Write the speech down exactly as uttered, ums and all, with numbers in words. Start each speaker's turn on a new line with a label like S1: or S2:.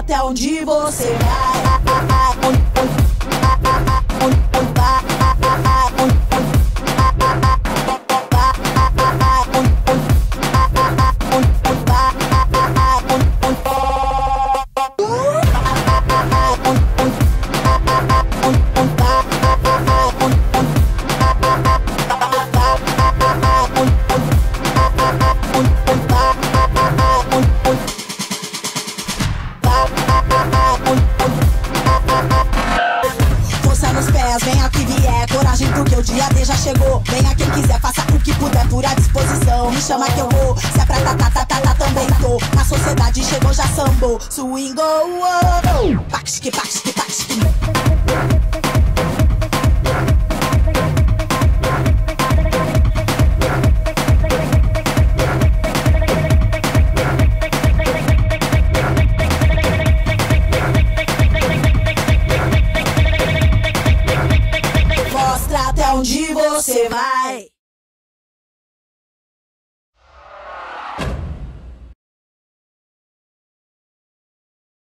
S1: até onde você vai. Força nos pés, venha que vier, coragem porque o dia D já chegou. Venha quem quiser, faça o que puder, por à disposição. Me chama que eu vou, se é pra tá, tá, tá, tá, tá, também tô. A sociedade chegou, já sambou, swingou, oh, oh. Pax que pax.